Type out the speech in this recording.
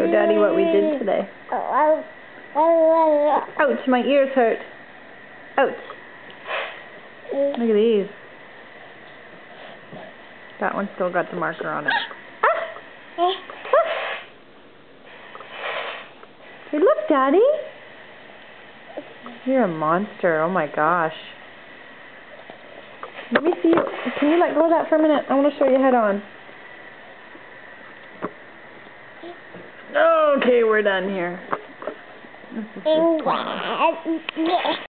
Daddy what we did today. Ouch, my ears hurt. Ouch. Look at these. That one still got the marker on it. Hey, look, Daddy. You're a monster. Oh my gosh. Let me see you. Can you let go of that for a minute? I want to show you head on. Okay, we're done here.